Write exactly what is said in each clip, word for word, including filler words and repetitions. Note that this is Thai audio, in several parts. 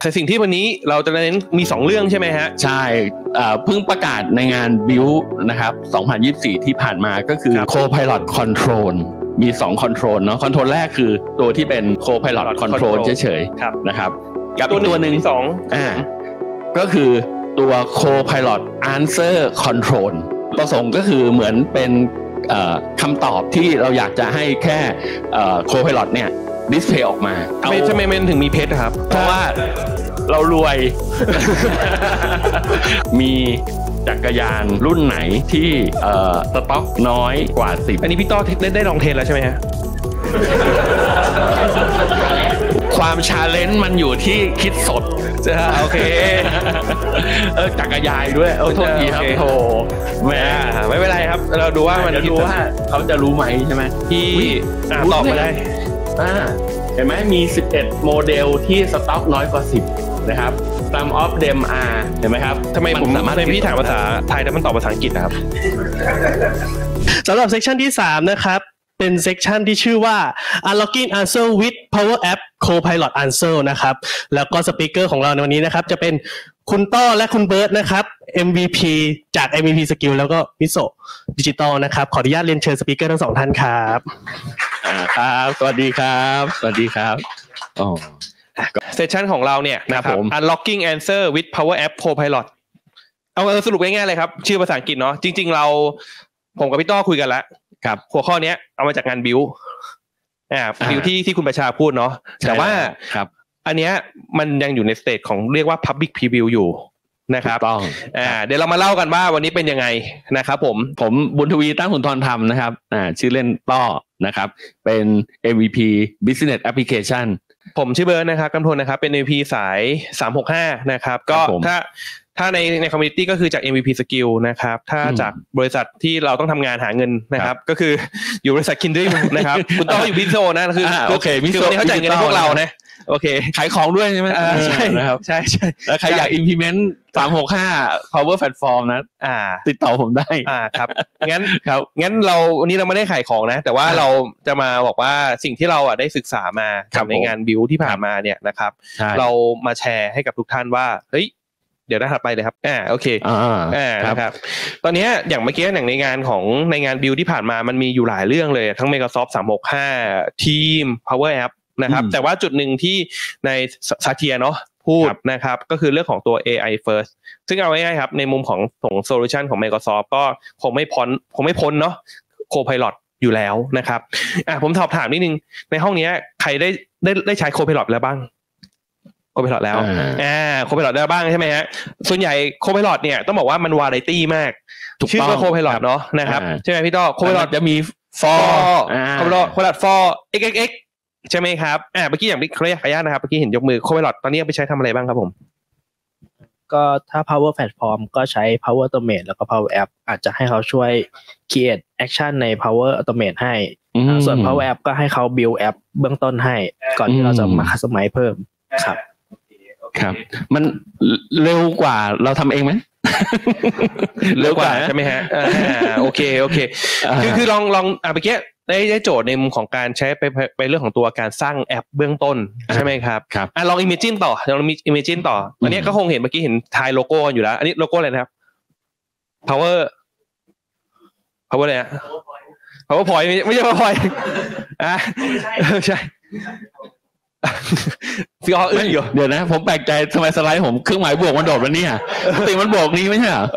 แต่สิ่งที่วันนี้เราจะเน้นมีสองเรื่องใช่ไหมฮะใช่เพิ่งประกาศในงาน Build นะครับสองพันยี่สิบสี่ที่ผ่านมาก็คือ Co-Pilot Control มีสอง Control เนาะ Control แรกคือตัวที่เป็น Co-Pilot Control เฉยๆนะครับกับอีกตัวหนึ่งสองอ่าก็คือตัว Co-Pilot Answer Control ประสงค์ก็คือเหมือนเป็นคำตอบที่เราอยากจะให้แค่โคไพลอตเนี่ยดิสเพลย์ออกมาทำไมทำไมมันถึงมีเพชรครับเพราะว่าเรารวย มีจักรยานรุ่นไหนที่สต็อกน้อยกว่าสิบอันนี้พี่ต้อได้ได้ลองเทสแล้วใช่ไหมฮะความชาเลนจ์มันอยู่ที่คิดสดจะโอเคเออจักรยานด้วยโอ้โทษทีครับโธ่แม่ไม่เป็นไรครับเราดูว่ามันดูว่าเขาจะรู้ไหมใช่ไหมที่ตอบมาได้อ่าเห็นไหมมีสิบเอ็ดโมเดลที่สต็อกน้อยกว่าสิบนะครับ Some of them are เห็นไหมครับทำไมผมทำไมพี่ถามภาษาไทยแล้วมันตอบภาษาอังกฤษนะครับสำหรับเซกชันที่สามนะครับเป็นเซกชันที่ชื่อว่า Unlocking Answer with Power App Co-Pilot Answer นะครับแล้วก็สปีกเกอร์ของเราในวันนี้นะครับจะเป็นคุณต้อและคุณเบิร์ตนะครับ เอ็ม วี พี จาก เอ็ม วี พี Skill แล้วก็มิโซะดิจิตอลนะครับขออนุญาตเรียนเชิญสปีกเกอร์ทั้งสองท่านครับอ่าครับสวัสดีครับสวัสดีครับอ๋อเซสชันของเราเนี่ยนะครับ Unlocking Answer with Power App Co-Pilot เอาสรุปง่ายๆเลยครับชื่อภาษาอังกฤษเนาะจริงๆเราผมกับพี่ต้อคุยกันแล้วครับหัวข้อนี้เอามาจากงานบิวอ่าบิวที่ที่คุณประชาพูดเนาะแต่ว่าครับอันเนี้ยมันยังอยู่ในสเตจของเรียกว่า Public Preview อยู่นะครับต้องอ่าเดี๋ยวเรามาเล่ากันว่าวันนี้เป็นยังไงนะครับผมผมบุญทวีตั้งสุนทรธรรมนะครับอ่าชื่อเล่นต้อนะครับเป็น เอ็ม วี พี Business Application ผมชื่อเบิร์ดนะครับกำพลนะครับเป็น เอ็ม วี พี สายสามหกห้านะครับก็ถ้าถ้าในในคอมมูนิตี้ก็คือจาก เอ็ม วี พี Skill นะครับถ้าจากบริษัทที่เราต้องทำงานหาเงินนะครับก็คืออยู่บริษัท Kindred นะครับคุณต้องอยู่มิโซนะคือโอเคมิโซนี่เขาจ่ายเงินให้พวกเรานะโอเคขายของด้วยใช่ไหมใช่นะครับใช่ใช่แล้วใครอยาก implement สามหกห้า power platform นะอ่าติดต่อผมได้อ่าครับงั้นครับงั้นเราวันนี้เราไม่ได้ขายของนะแต่ว่าเราจะมาบอกว่าสิ่งที่เราอ่ะได้ศึกษามาในงานบิวที่ผ่านมาเนี่ยนะครับเรามาแชร์ให้กับทุกท่านว่าเฮ้ยเดี๋ยวหน้าถัดไปเลยครับอ่าโอเคอ่าอ่านะครับตอนนี้อย่างเมื่อกี้อย่างในงานของในงานบิวที่ผ่านมามันมีอยู่หลายเรื่องเลยทั้ง Microsoft สามหกห้า Team Power App นะครับแต่ว่าจุดหนึ่งที่ในซาเทียเนาะพูดนะครับก็คือเรื่องของตัว เอ ไอ First ซึ่งเอาง่ายๆครับในมุมของของโซลูชันของ Microsoft ก็คงไม่พ้นคงไม่พ้นเนาะ Co-Pilot อยู่แล้วนะครับอ่ะผมสอบถามนิดนึงในห้องนี้ใครได้ได้ได้ใช้ Co-Pilot แล้วบ้างโคไพลอตแล้วอ่าโคไพลอตได้บ้างใช่ไหมฮะส่วนใหญ่โคไพลอตเนี่ยต้องบอกว่ามันวาไรตี้มากชื่อว่าโคไพลอตเนาะนะครับใช่ไหมพี่ต้อโคไพลอตจะมีฟอร์โคไพลอตโคไพลอตฟอร์ xxx ใช่ไหมครับอ่าเมื่อกี้อย่างพี่ขออนุญาตนะครับเมื่อกี้เห็นยกมือโคไพลอตตอนนี้ไปใช้ทำอะไรบ้างครับผมก็ถ้า Power Platform ก็ใช้ Power Automate แล้วก็ Power App อาจจะให้เขาช่วย create action ใน Power Automate ให้ส่วน Power App ก็ให้เขา build app เบื้องต้นให้ก่อนที่เราจะมา customize เพิ่มครับครับมันเร็วกว่าเราทำเองไหมเร็วกว่าใช่ไหมฮะอ่าโอเคโอเคคือคือลองลองอ่ะเมื่อกี้ได้ได้โจทย์ในมุมของการใช้ไปไปเรื่องของตัวการสร้างแอปเบื้องต้นใช่ไหมครับครับอ่ะลอง imagine ต่อลอง imagine ต่ออันนี้ก็คงเห็นเมื่อกี้เห็นทายโลโก้กันอยู่แล้วอันนี้โลโก้อะไรนะครับ power power อะไรฮะ PowerPoint ไม่ใช่ PowerPoint อ่ะใช่พี่อ๋ออึ้งอยู่เดี๋ยวนะผมแปลกใจทำไมสไลด์ผมเครื่องหมายบวกมันโดดมาเนี่ยปกติมันบวกนี้ไม่ใช่เหรอ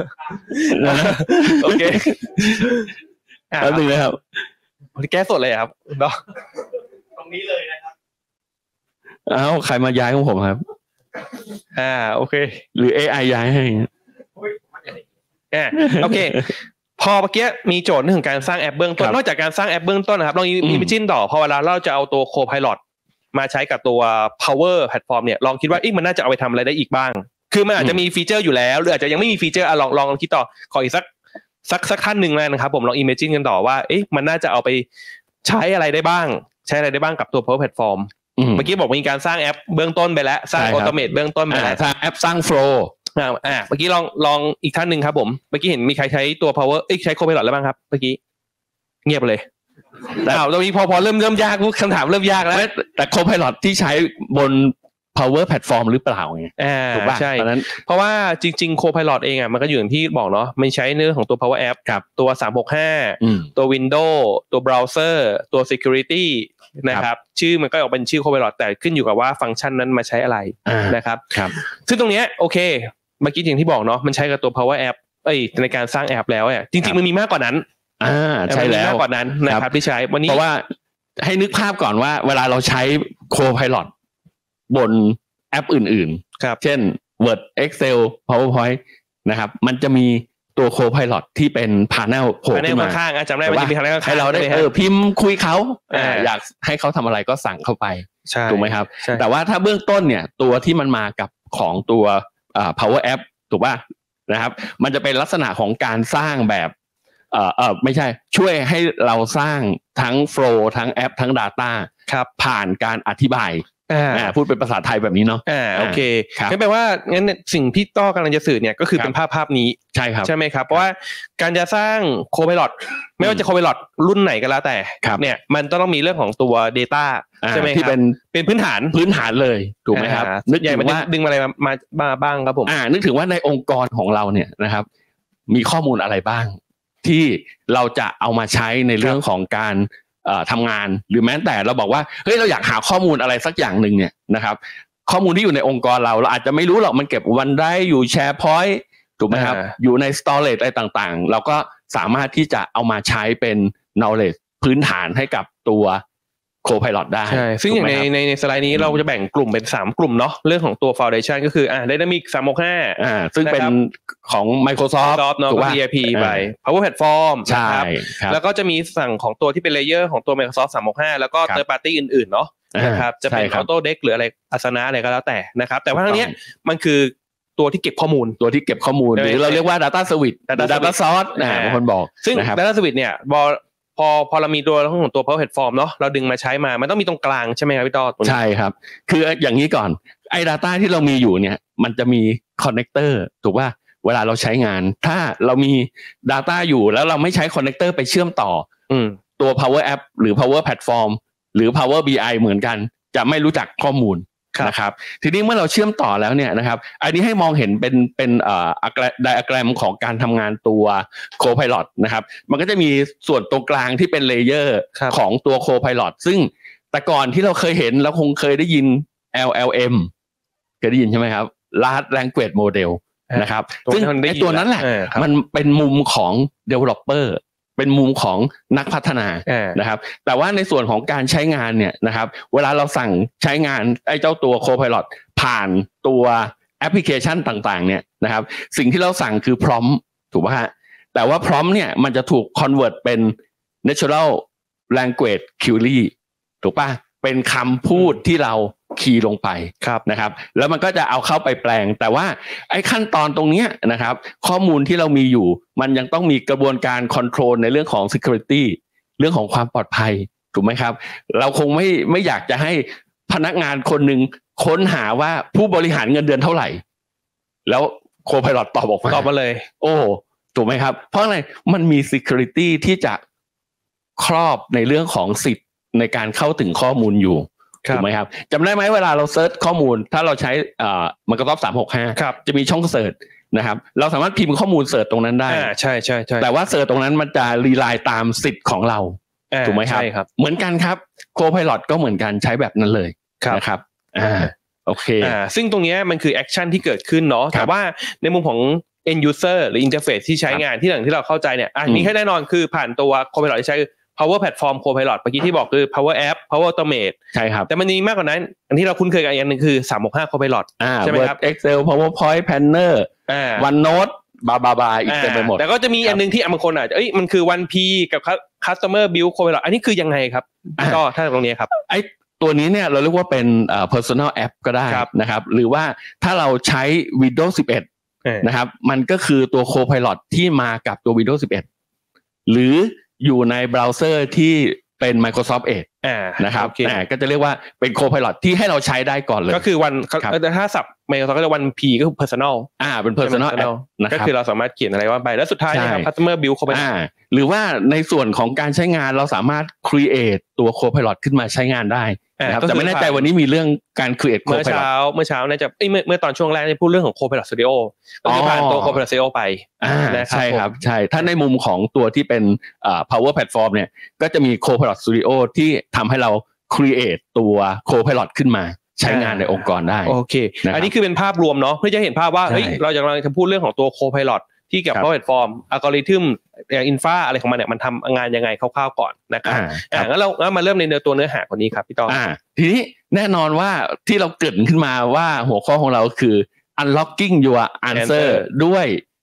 โอเคแล้วดูเลยครับแก้สดเลยครับเนาะตรงนี้เลยนะครับอ้าวใครมาย้ายของผมครับอ่าโอเคหรือ เอ ไอ ย้ายให้อ่าโอเคพอเมื่อกี้มีโจทย์เรื่องของการสร้างแอปเบื้องต้นนอกจากการสร้างแอปเบื้องต้นนะครับลองอิมเมจินต่อพอเวลาเราจะเอาตัว Co-Pilot มาใช้กับตัว Power Platform เนี่ยลองคิดว่ามันน่าจะเอาไปทำอะไรได้อีกบ้างคือมันอาจจะมีฟีเจอร์อยู่แล้วหรืออาจจะยังไม่มีฟีเจอร์อ่ะลองลองคิดต่อขออีกสักสักสักขั้นหนึ่งแล้วนะครับผมลองอิมเมจินกันต่อว่าเอ๊ะมันน่าจะเอาไปใช้อะไรได้บ้างใช้อะไรได้บ้างกับตัว Power Platform เมื่อกี้บอกมีการสร้างแอปเบื้องต้นไปแล้วสร้างออโตเมตเบื้องต้นไปแล้วสร้างแอปสร้างโฟล์อ่าอ่าเมื่อกี้ลองลองอีกท่านหนึ่งครับผมเมื่อกี้เห็นมีใครใช้ตัว power เอ้ยใช้ Co-Pilot แล้วบ้างครับเมื่อกี้เงียบเลยอ้าวตรงนี้พอพอเริ่มเริ่มยากคำถามเริ่มยากแล้วแต่ Co-Pilot ที่ใช้บน Power Platform หรือเปล่าไงอ่าถูกป่ะใช่เพราะนั้นเพราะว่าจริงๆ Copilot เองอ่ะมันก็อยู่อย่างที่บอกเนาะมันใช้เรื่องของตัว Power App กับตัวสามหกห้าตัว Windows ตัว Browser ตัว Security นะครับชื่อมันก็ออกเป็นชื่อ Copilot แต่ขึ้นอยู่กับว่าฟังก์ชันนั้นมาใช้อะไรนะครับซึ่งตรงเนี้ยโอเคเมื่อกี้อย่างที่บอกเนาะมันใช้กับตัว Power App เอ้ยในการสร้างแอปแล้วอ่ะจริงๆมันมีมากกว่านั้นอ่าใช่แล้วมากกว่านั้นนะครับที่ใช้วันนี้เพราะว่าให้นึกภาพก่อนว่าเวลาเราใช้ Copilot บนแอปอื่นๆครับเช่น Word Excel PowerPoint นะครับมันจะมีตัว Copilot ที่เป็น panel โผล่ขึ้นมาข้างๆจำได้มันจะมี panel ข้างๆให้เราได้เออพิมพ์คุยเขาอยากให้เขาทำอะไรก็สั่งเข้าไปถูกไหมครับแต่ว่าถ้าเบื้องต้นเนี่ยตัวที่มันมากับของตัว Power App ถูกป่ะนะครับมันจะเป็นลักษณะของการสร้างแบบเอ่อเอ่อไม่ใช่ช่วยให้เราสร้างทั้ง flow ทั้งแอปทั้ง data ครับผ่านการอธิบายอ่าพูดเป็นภาษาไทยแบบนี้เนาะอ่าโอเคงั้นแปลว่างั้นสิ่งที่ต้อกำลังจะสื่อเนี่ยก็คือเป็นภาพภาพนี้ใช่ครับใช่ไหมครับเพราะว่าการจะสร้าง Copilot ไม่ว่าจะ Copilot รุ่นไหนก็แล้วแต่เนี่ยมันต้องมีเรื่องของตัว data ใช่ไหมครับที่เป็นเป็นพื้นฐานพื้นฐานเลยถูกไหมครับนึกถึงว่าดึงอะไรมามาบ้างครับผมอ่านึกถึงว่าในองค์กรของเราเนี่ยนะครับมีข้อมูลอะไรบ้างที่เราจะเอามาใช้ในเรื่องของการทำงานหรือแม้แต่เราบอกว่าเฮ้ยเราอยากหาข้อมูลอะไรสักอย่างหนึ่งเนี่ยนะครับข้อมูลที่อยู่ในองค์กรเราเราอาจจะไม่รู้หรอกมันเก็บวันได้อยู่ SharePoint ถูกไหมครับอยู่ใน storage อะไรต่างๆเราก็สามารถที่จะเอามาใช้เป็น knowledge พื้นฐานให้กับตัว Copilot ได้ใช่ซึ่งอย่างในในในสไลด์นี้เราจะแบ่งกลุ่มเป็นสามกลุ่มเนาะเรื่องของตัว Foundation ก็คืออ่า Dynamic สามหกห้าอ่าซึ่งเป็นของ Microsoft เนาะ อี อาร์ พี ไป Power Platform นะครับแล้วก็จะมีฝั่งของตัวที่เป็นเลเยอร์ของตัว Microsoft สามหกห้าแล้วก็ Third Party อื่นๆเนาะนะครับจะเป็น Autodesk หรืออะไร Asana อะไรก็แล้วแต่นะครับแต่ว่าทั้งนี้มันคือตัวที่เก็บข้อมูลตัวที่เก็บข้อมูลหรือเราเรียกว่า Data Service Data Source นะบางคนบอกซึ่ง Data Service เนี่ยพอพอเรามีตัวของตัว Power Platform เนาะเราดึงมาใช้มามันต้องมีตรงกลางใช่ไหมครับพี่ต้อใช่ครับคืออย่างนี้ก่อนไอ้ data ที่เรามีอยู่เนี่ยมันจะมีคอนเนคเตอร์ถูกป่ะเวลาเราใช้งานถ้าเรามี data อยู่แล้วเราไม่ใช้คอนเนคเตอร์ไปเชื่อมต่ออืมตัว Power App หรือ Power Platform หรือ Power บี ไอ เหมือนกันจะไม่รู้จักข้อมูลนะครับทีนี้เมื่อเราเชื่อมต่อแล้วเนี่ยนะครับอันนี้ให้มองเห็นเป็นเป็นเอ่อไดอะแกรมของการทำงานตัว Copilot นะครับมันก็จะมีส่วนตรงกลางที่เป็นเลเยอร์ของตัว Copilot ซึ่งแต่ก่อนที่เราเคยเห็นเราคงเคยได้ยิน แอล แอล เอ็ม เคยได้ยินใช่ไหมครับ Large Language Model นะครับซึ่งไอ้ตัวนั้นแหละมันเป็นมุมของ Developerเป็นมุมของนักพัฒนานะครับแต่ว่าในส่วนของการใช้งานเนี่ยนะครับเวลาเราสั่งใช้งานไอ้เจ้าตัว Copilot ผ่านตัวแอปพลิเคชันต่างๆเนี่ยนะครับสิ่งที่เราสั่งคือ prompt ถูกป่ะฮะแต่ว่า prompt เนี่ยมันจะถูก convert เป็น natural language query ถูกป่ะเป็นคำพูดที่เราคีย์ลงไปนะครับแล้วมันก็จะเอาเข้าไปแปลงแต่ว่าไอ้ขั้นตอนตรงนี้นะครับข้อมูลที่เรามีอยู่มันยังต้องมีกระบวนการคอนโทรลในเรื่องของ security เรื่องของความปลอดภัยถูกไหมครับเราคงไม่ไม่อยากจะให้พนักงานคนหนึ่งค้นหาว่าผู้บริหารเงินเดือนเท่าไหร่แล้วโคไพลอตตอบออกมาตอบมาเลยโอ้ถูกไหมครับเพราะอะไรมันมี security ที่จะครอบในเรื่องของสิทธิ์ในการเข้าถึงข้อมูลอยู่ถูกไหมครับจำได้ไหมเวลาเราเซิร์ชข้อมูลถ้าเราใช้อ่า Microsoft สามหกห้าจะมีช่องเสิร์ชนะครับเราสามารถพิมพ์ข้อมูลเสิร์ชตรงนั้นได้ใช่ใช่ใช่แต่ว่าเสิร์ชตรงนั้นมันจะรีไลน์ตามสิทธิ์ของเราถูกไหมครับเหมือนกันครับ Copilot ก็เหมือนกันใช้แบบนั้นเลยนะครับอ่าโอเคอ่าซึ่งตรงนี้มันคือแอคชั่นที่เกิดขึ้นเนาะแต่ว่าในมุมของ end user หรือ interface ที่ใช้งานที่หลังที่เราเข้าใจเนี่ยอ่ะมีแค่แน่นอนคือผ่านตัว Copilot ที่ใช้Power Platform Copilot เมื่อกี้ที่บอกคือ Power App Power Automate ใช่ครับแต่มันมีมากกว่านั้นอันที่เราคุ้นเคยกันอีกอันนึงคือสามหกห้า Copilot ใช่ไหมครับ Excel PowerPoint Planner อ่า OneNote บาบาบาอีกเต็มไปหมดแต่ก็จะมีอันนึงที่บางคนอาจจะเอ้ยมันคือ วัน พี กับ Customer Build Copilot อันนี้คือยังไงครับก็ถ้าตรงนี้ครับไอ้ตัวนี้เนี่ยเราเรียกว่าเป็นเอ่อ Personal App ก็ได้นะครับหรือว่าถ้าเราใช้ Windows สิบเอ็ดนะครับมันก็คือตัว Copilot ที่มากับตัว Windows สิบเอ็ดหรืออยู่ในเบราว์เซอร์ที่เป็น Microsoft Edge นะครับอ่าก็จะเรียกว่าเป็น Copilot ที่ให้เราใช้ได้ก่อนเลยก็คือวันถ้าศัพท์ Microsoft ก็จะ วัน พี ก็คือ personal อ่าเป็น personal app นะครับก็คือเราสามารถเขียนอะไรว่าไปแล้วสุดท้ายนะครับ customer build Copilot อ่าหรือว่าในส่วนของการใช้งานเราสามารถ create ตัว Copilot ขึ้นมาใช้งานได้นะครับแต่ไม่แน่ใจวันนี้มีเรื่องการ create Copilot เมื่อเช้าเมื่อเช้าน่าจะเอ้ยเมื่อเมื่อตอนช่วงแรกที่พูดเรื่องของ Copilot Studio ก็คือผ่านตัว Copilot Studio ไปอ่าใช่ครับใช่ถ้าในมุมของตัวที่เป็นอ่า Power Platform เนี่ยก็จะมี Copilot Studio ที่ทำให้เรา create ตัว Copilot ขึ้นมาใช้งานในองค์กรได้โอเคอันนี้คือเป็นภาพรวมเนาะเพื่อจะเห็นภาพว่าเฮ้ยเราจะกำลังจะพูดเรื่องของตัว Copilot ที่เกี่ยวกับ Power Platform อัลกอริทึมอินฟราอะไรของมันเนี่ยมันทำงานยังไงคร่าวๆก่อนนะครับอ่างั้นเรางั้นมาเริ่มในเนื้อตัวเนื้อหาคนนี้ครับพี่ต้อมอ่าทีนี้แน่นอนว่าที่เราเกริ่นขึ้นมาว่าหัวข้อของเราคือ unlocking your answer ด้วย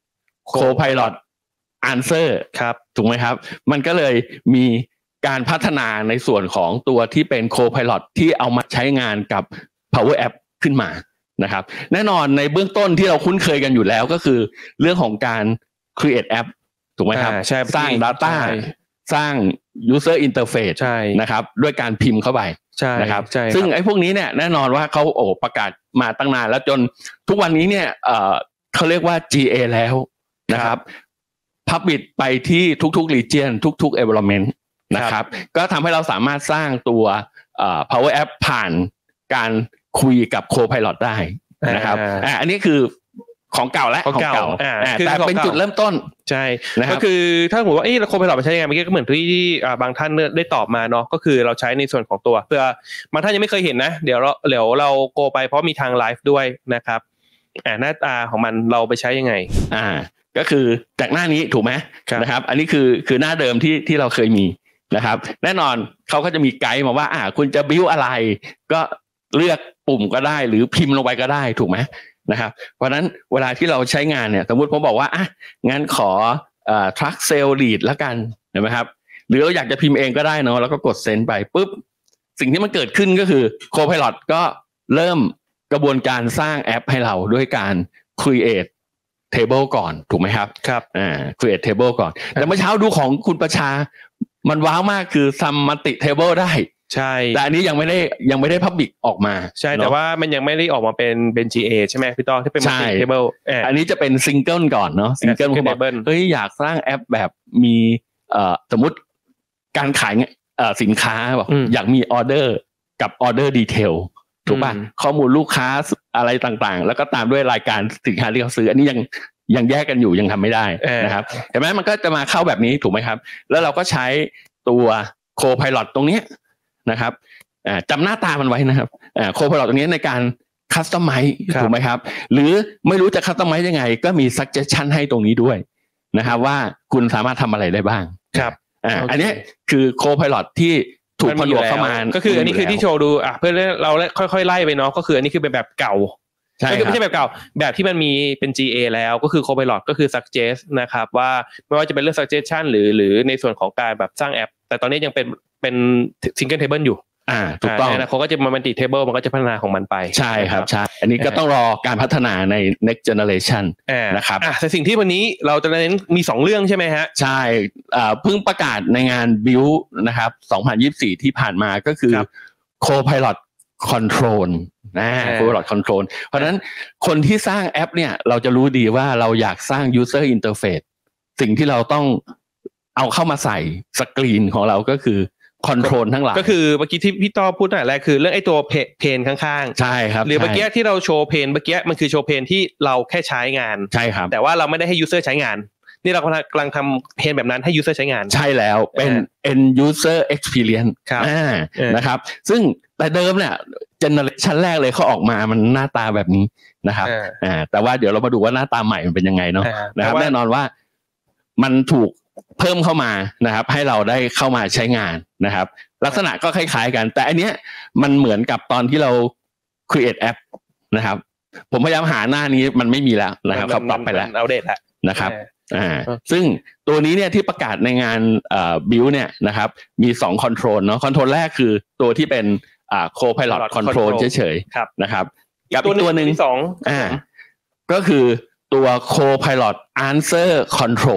Copilot answer ครับถูกไหมครับมันก็เลยมีการพัฒนาในส่วนของตัวที่เป็น Copilot ที่เอามาใช้งานกับ Power App ขึ้นมานะครับแน่นอนในเบื้องต้นที่เราคุ้นเคยกันอยู่แล้วก็คือเรื่องของการ create app ถูกไหมครับสร้าง data สร้าง user interface นะครับด้วยการพิมพ์เข้าไปนะครับซึ่งไอ้พวกนี้เนี่ยแน่นอนว่าเขาโอ้ประกาศมาตั้งนานแล้วจนทุกวันนี้เนี่ยเอ่อเขาเรียกว่า จี เอ แล้วนะครับ publish ไปที่ทุกๆ region ทุกๆ environment นะครับก็ทำให้เราสามารถสร้างตัวเอ่อ Power App ผ่านการคุยกับ Copilot ได้นะครับอ่าอันนี้คือของเก่าและของเก่าแต่เป็นจุดเริ่มต้นใช่ก็คือถ้าสมมติว่าเอ้ยเรา Copilot มันใช้ยังไงเมื่อกี้ก็เหมือนที่บางท่านได้ตอบมาเนาะก็คือเราใช้ในส่วนของตัวเพื่อบางท่านยังไม่เคยเห็นนะเดี๋ยวเราเดี๋ยวเราโกไปเพราะมีทางไลฟ์ด้วยนะครับอ่าหน้าตาของมันเราไปใช้ยังไงอ่าก็คือจากหน้านี้ถูกไหมนะครับอันนี้คือคือหน้าเดิมที่ที่เราเคยมีนะครับแน่นอนเขาก็จะมีไกด์มาว่าอ่าคุณจะบิวอะไรก็เลือกปุ่มก็ได้หรือพิมพ์ลงไปก็ได้ถูกไหมนะครับเพราะนั้นเวลาที่เราใช้งานเนี่ยสมมุติผมบอกว่าอ่ะงั้นขอเอ่อ truck sale lead แล้วกันเห็นไหมครับหรือเราอยากจะพิมพ์เองก็ได้เนาะแล้วก็กดเซ็นไปปุ๊บสิ่งที่มันเกิดขึ้นก็คือ Copilot ก็เริ่มกระบวนการสร้างแอปให้เราด้วยการ create table ก่อนถูกไหมครับครับอ่า create table ก่อนแต่เมื่อเช้าดูของคุณประชามันว้าวมากคือ sum multi table ได้ใช่แต่อันนี้ยังไม่ได้ยังไม่ได้ public ออกมาใช่แต่ว่ามันยังไม่ได้ออกมาเป็นเป็น จี เอ ใช่ไหมพี่ต้อที่เป็น multi table อันนี้จะเป็น single ก่อนเนาะ single คือบอกเฮ้ยอยากสร้างแอปแบบมีเอ่อสมมุติการขายเอ่อสินค้าบอกอยากมีออเดอร์กับออเดอร์ดีเทลถูกป่ะข้อมูลลูกค้าอะไรต่างๆแล้วก็ตามด้วยรายการสินค้าที่เขาซื้ออันนี้ยังยังแยกกันอยู่ยังทำไม่ได้นะครับเห็นไหมมันก็จะมาเข้าแบบนี้ถูกไหมครับแล้วเราก็ใช้ตัว Copilot ตรงนี้นะครับจำหน้าตามันไว้นะครับโคพายลอตตรงนี้ในการคัสตอมไมซ์ถูกไหมครับหรือไม่รู้จะคัสตอมไมซ์ยังไงก็มี suggestion ให้ตรงนี้ด้วยนะครับว่าคุณสามารถทำอะไรได้บ้างครับอ่าอันนี้คือโคพายลอตที่ถูกผนวกเข้ามาก็คืออันนี้คือที่โชว์ดูอ่ะเพื่อเราค่อยๆไล่ไปเนาะก็คืออันนี้คือเป็นแบบเก่าก็คือไม่ใช่แบบเก่าแบบที่มันมีเป็น จี เอ แล้วก็คือ Copilot ก็คือ suggest นะครับว่าไม่ว่าจะเป็นเรื่อง suggestion หรือหรือในส่วนของการแบบสร้างแอปแต่ตอนนี้ยังเป็นเป็น single table อยู่อ่าถูกต้องนะเขาก็จะมาเป็น multi table มันก็จะพัฒนาของมันไปใช่ครับใช่อันนี้ก็ต้องรอการพัฒนาใน next generation นะครับอ่ะแต่สิ่งที่วันนี้เราจะเน้นมีสองเรื่องใช่ไหมฮะใช่อ่าเพิ่งประกาศในงาน Build นะครับสองพันยี่สิบสี่ที่ผ่านมาก็คือ Copilot Control นะ Copilot Control เพราะฉะนั้นคนที่สร้างแอปเนี่ยเราจะรู้ดีว่าเราอยากสร้าง user interface สิ่งที่เราต้องเอาเข้ามาใส่สกรีนของเราก็คือคอนโทรลทั้งหลายก็คือเมื่อกี้ที่พี่ต้อพูดตั้งแต่แรกคือเรื่องไอ้ตัวเพนข้างๆใช่ครับหรือเมื่อกี้ที่เราโชว์เพนเมื่อกี้มันคือโชว์เพนที่เราแค่ใช้งานใช่ครับแต่ว่าเราไม่ได้ให้ยูเซอร์ใช้งานนี่เรากำลังทำเพนแบบนั้นให้ยูเซอร์ใช้งานใช่แล้วเป็น end user experience อ่านะครับซึ่งแต่เดิมเนี่ยเจเนอเรชันแรกเลยเขาออกมามันหน้าตาแบบนี้นะครับอ่าแต่ว่าเดี๋ยวเรามาดูว่าหน้าตาใหม่มันเป็นยังไงเนาะนะครับแน่นอนว่ามันถูกเพิ่มเข้ามานะครับให้เราได้เข้ามาใช้งานนะครับลักษณะก็คล้ายๆกันแต่อันเนี้ยมันเหมือนกับตอนที่เรา create app นะครับผมพยายามหาหน้านี้มันไม่มีแล้วนะครับเขาปรับไปแล้วอัปเดตแล้วนะครับอ่าซึ่งตัวนี้เนี่ยที่ประกาศในงานเอ่อ build เนี่ยนะครับมีสองคอนโทรลเนาะคอนโทรลแรกคือตัวที่เป็นอ่า Copilot Control เฉยๆนะครับกับอีกตัวนึงสองอ่าก็คือตัว Copilot Answer Control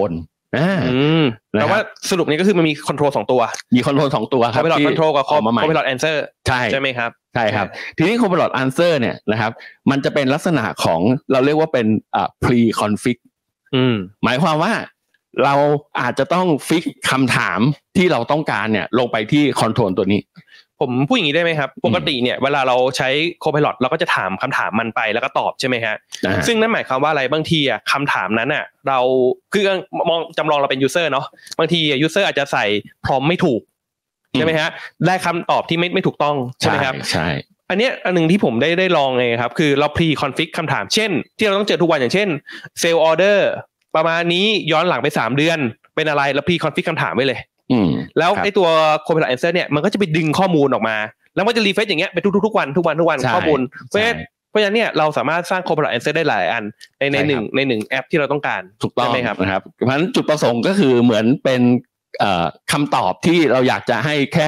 อ่าแต่ว่าสรุปนี้ก็คือมันมีคอนโทรลสองตัวมีคอนโทรลสองตัวครับ Copilot Control กับ Copilot Answer ใช่ใช่ไหมครับใช่ครับทีนี้ Copilot Answer เนี่ยนะครับมันจะเป็นลักษณะของเราเรียกว่าเป็นอ่า pre config อืมหมายความว่าเราอาจจะต้องฟิกคำถามที่เราต้องการเนี่ยลงไปที่คอนโทรลตัวนี้ผมพูดอย่างนี้ได้ไหมครับปกติเนี่ยเวลาเราใช้ Copilot เราก็จะถามคำถามมันไปแล้วก็ตอบใช่ไหมฮะซึ่งนั่นหมายความว่าอะไรบางทีอ่ะคำถามนั้นอ่ะเราคือมองจำลองเราเป็น user เนาะบางที user อาจจะใส่พร้อมไม่ถูกใช่ไหมฮะได้คำตอบที่ไม่ไม่ถูกต้องใช่ไหมครับใช่อันเนี้ยอันนึงที่ผมได้ได้ลองไงครับคือเรา pre config คำถามเช่นที่เราต้องเจอทุกวันอย่างเช่น sale order ประมาณนี้ย้อนหลังไปสามเดือนเป็นอะไรแล้ว pre config คำถามไว้เลยแล้วไอ้ตัว Copilot Answer เนี่ยมันก็จะไปดึงข้อมูลออกมาแล้วมันจะรีเฟรชอย่างเงี้ยไปทุกๆทุกวันทุกวันทุกวันข้อมูลเพราะฉะนั้นเพราะฉะนั้นเนี่ยเราสามารถสร้าง Copilot Answer ได้หลายอันในในหนึ่งในหนึ่งแอปที่เราต้องการถูกต้องไหมครับนะครับเพราะฉะนั้นจุดประสงค์ก็คือเหมือนเป็นคำตอบที่เราอยากจะให้แค่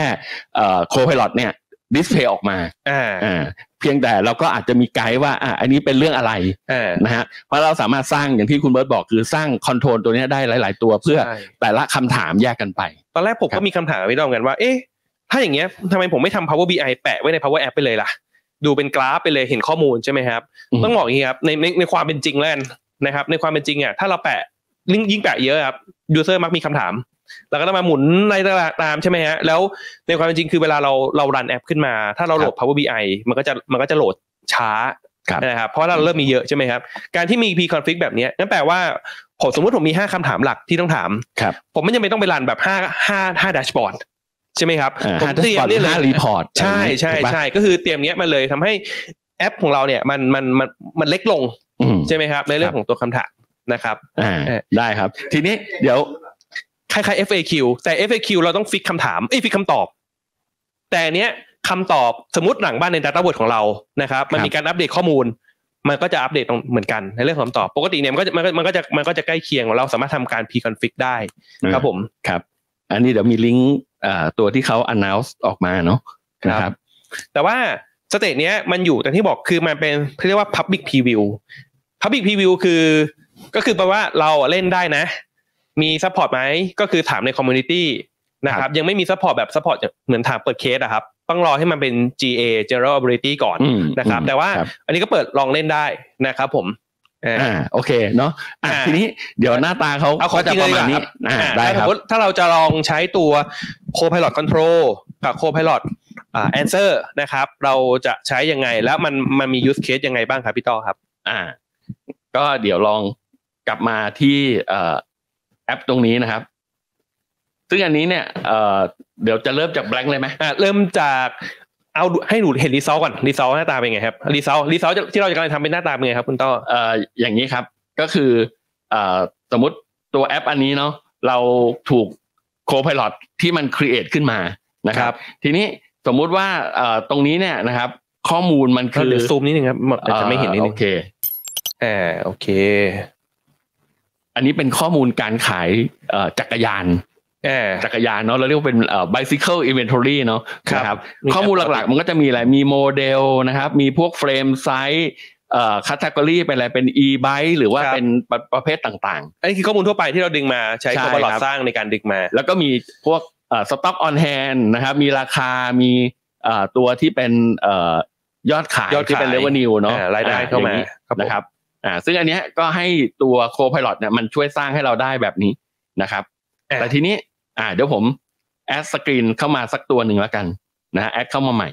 Copilot เนี่ยดิสเพลย์ออกมาอ่าอ่าเพียงแต่เราก็อาจจะมีไกด์ว่าอ่าอันนี้เป็นเรื่องอะไรนะฮะเพราะเราสามารถสร้างอย่างที่คุณเบิร์ตบอกคือสร้างคอนโทรลตัวนี้ได้หลายๆตัวเพื่อแต่ละคำถามแยกกันไปตอนแรกผมก็มีคำถามไม่ต้องกันว่าเอ๊ะถ้าอย่างเงี้ยทำไมผมไม่ทำ Power บี ไอ แปะไว้ใน Power App ไปเลยล่ะดูเป็นกราฟไปเลยเห็นข้อมูลใช่ไหมครับต้องบอกอย่างนี้ครับในในในความเป็นจริงแล้วนะครับในความเป็นจริงอ่ะถ้าเราแปะยิ่งแปะเยอะครับยูเซอร์มักมีคำถามแล้วก็ต้องมาหมุนในตามใช่ไหมฮะแล้วในความเป็นจริงคือเวลาเราเรารันแอปขึ้นมาถ้าเราโหลด Power บี ไอ มันก็จะมันก็จะโหลดช้านะครับเพราะเราเริ่มมีเยอะใช่ไหมครับการที่มี pre-config แบบนี้นั่นแปลว่าผมสมมติผมมีห้าคำถามหลักที่ต้องถามผมไม่จำเป็นต้องไปรันแบบห้า ห้า ห้า dashboard ใช่ไหมครับผมเตรียมนี่เลยห้า report ใช่ใช่ใช่ก็คือเตรียมเนี้ยมาเลยทำให้แอปของเราเนี่ยมันมันมันมันเล็กลงใช่ไหมครับในเรื่องของตัวคำถามนะครับได้ครับทีนี้เดี๋ยวคล้ายๆ เอฟ เอ คิว แต่ เอฟ เอ คิว เราต้องฟิกคำถามเอ้ยฟิกคำตอบแต่เนี้ยคำตอบสมมติหลังบ้านใน Data Word ของเรานะครับมันมีการอัปเดตข้อมูลมันก็จะอัปเดตเหมือนกันในเรื่องของคำตอบปกติเนี่ยมันก็มันก็มันก็จะมันก็จะใกล้เคียงเราสามารถทำการ pre-config ได้ครับผมครับอันนี้เดี๋ยวมีลิงก์ตัวที่เขา announce ออกมาเนาะครับแต่ว่าสเตจเนี้ยมันอยู่แต่ที่บอกคือมันเป็นเรียกว่า public preview public preview คือก็คือแปลว่าเราเล่นได้นะมีซัพพอร์ตไหมก็คือถามในคอมมูนิตี้นะครับยังไม่มีซัพพอร์ตแบบซัพพอร์ตเหมือนถามเปิดเคสอะครับต้องรอให้มันเป็น จี เอ General Ability ก่อนนะครับแต่ว่าอันนี้ก็เปิดลองเล่นได้นะครับผมอ่าโอเคเนาะอ่ะทีนี้เดี๋ยวหน้าตาเขาเขาจะประมาณนี้อ่าได้ครับถ้าเราจะลองใช้ตัว Copilot Control กับ Copilot อ่า Answer นะครับเราจะใช้ยังไงแล้วมันมันมี use case ยังไงบ้างครับพี่ต้อครับอ่าก็เดี๋ยวลองกลับมาที่เอ่อแอปตรงนี้นะครับซึ่งอันนี้เนี่ยเอ่อเดี๋ยวจะเริ่มจาก blank เลยไหมอ่าเริ่มจากเอาให้หนูเห็น result ก่อน result หน้าตาเป็นไงครับ result result ที่เราจะกำลังทำเป็นหน้าตาเป็นไงครับคุณต้อเอ่ออย่างนี้ครับก็คือเอ่อสมมุติตัวแอปอันนี้เนาะเราถูก Copilot ที่มัน create ขึ้นมานะครับทีนี้สมมุติว่าเอ่อตรงนี้เนี่ยนะครับข้อมูลมันคือเดี๋ยวซูมนิดนึงครับอาจจะไม่เห็นนิดนึงโอเคอ่าโอเคอันนี้เป็นข้อมูลการขายเอ่อจักรยานจักรยานเนาะเราเรียกว่าเป็นเอ่อ bicycle inventory เนาะนะครับข้อมูลหลักๆมันก็จะมีอะไรมีโมเดลนะครับมีพวกเฟรมไซส์เอ่อ category เป็นอะไรเป็น e-bike หรือว่าเป็นประเภทต่างๆอันนี้คือข้อมูลทั่วไปที่เราดึงมาใช้ Copilot สร้างในการดึงมาแล้วก็มีพวกเอ่อ stock on hand นะครับมีราคามีเอ่อตัวที่เป็นเอ่อยอดขายที่เป็น revenue เนาะรายได้เข้ามานะครับอ่าซึ่งอันเนี้ยก็ให้ตัว Copilot เนี่ยมันช่วยสร้างให้เราได้แบบนี้นะครับแต่ทีนี้อ่าเดี๋ยวผมแอดสกรีนเข้ามาสักตัวหนึ่งแล้วกันนะแอดเข้ามาใหม่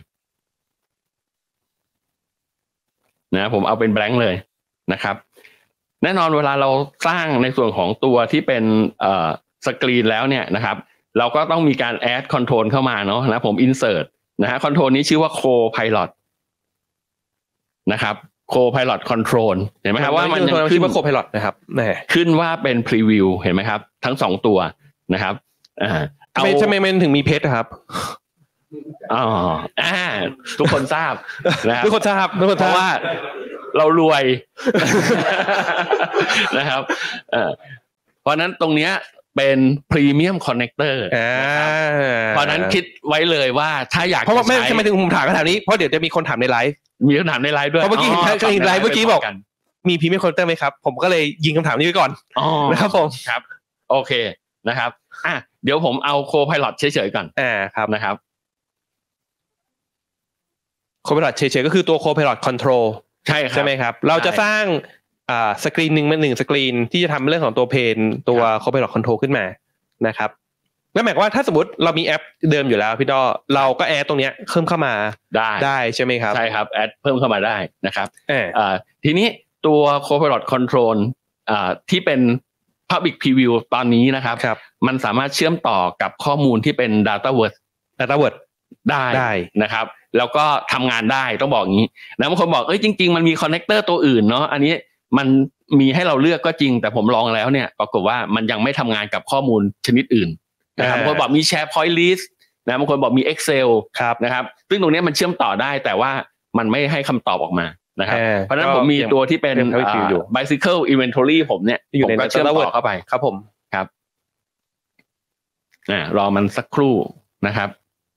นะผมเอาเป็นแบงค์เลยนะครับแน่นอนเวลาเราสร้างในส่วนของตัวที่เป็นเอ่อสกรีนแล้วเนี่ยนะครับเราก็ต้องมีการแอดคอนโทรลเข้ามาเนาะนะผมอินเสิร์ตนะฮะคอนโทรลนี้ชื่อว่า Copilot นะครับ Copilot Control เห็นไหมครับว่ามันยังขึ้นว่า Copilot นะครับแหมขึ้นว่าเป็น Preview เห็นไหมครับทั้งสองตัวนะครับอ่าทำไมทำไมมันถึงมีเพชรครับอ๋ออ่าทุกคนทราบนะทุกคนทราบทุกคนทราบว่าเรารวยนะครับเอ่อเพราะนั้นตรงเนี้ยเป็นพรีเมียมคอนเนคเตอร์เพราะนั้นคิดไว้เลยว่าถ้าอยากเพราะว่าไม่ทำไมถึงผมถามคำถามนี้เพราะเดี๋ยวจะมีคนถามในไลฟ์มีคนถามในไลฟ์ด้วยเพราะเมื่อกี้เห็นเห็นไลฟ์เมื่อกี้บอกมีพรีเมียมคอนเนคเตอร์ไหมครับผมก็เลยยิงคำถามนี้ไว้ก่อนอ๋อนะครับผมครับโอเคนะครับอ่ะเดี๋ยวผมเอา Copilot เฉยๆก่อนอ่าครับนะครับ Copilot เฉยๆก็คือตัว Copilot Control ใช่ครับใช่ไหมครับเราจะสร้างอ่าสกรีนหนึ่งมาหนึ่งสกรีนที่จะทำเรื่องของตัวเพนตัว Copilot Control ขึ้นมานะครับนั่นหมายความว่าถ้าสมมติเรามีแอปเดิมอยู่แล้วพี่ด้อเราก็แอดตรงเนี้ยเพิ่มเข้ามาได้ได้ใช่ไหมครับใช่ครับแอดเพิ่มเข้ามาได้นะครับอ่าทีนี้ตัว Copilot Control อ่าที่เป็น Public Preview ตอนนี้นะครับมันสามารถเชื่อมต่อกับข้อมูลที่เป็น Data Word Data Word ได้ได้นะครับแล้วก็ทำงานได้ต้องบอกอย่างนี้นะบางคนบอกเอ้ยจริงๆมันมีคอนเนคเตอร์ตัวอื่นเนาะอันนี้มันมีให้เราเลือกก็จริงแต่ผมลองแล้วเนี่ยปรากฏว่ามันยังไม่ทำงานกับข้อมูลชนิดอื่นนะครับบางคนบอกมี SharePoint List นะบางคนบอกมี Excel นะครับซึ่งตรงนี้มันเชื่อมต่อได้แต่ว่ามันไม่ให้คำตอบออกมานะครับเพราะฉะนั้นผมมีตัวที่เป็น Bicycle Inventory ผมเนี่ยผมก็เชื่อมต่อเข้าไปครับผมครับอ่ารอมันสักครู่นะครับ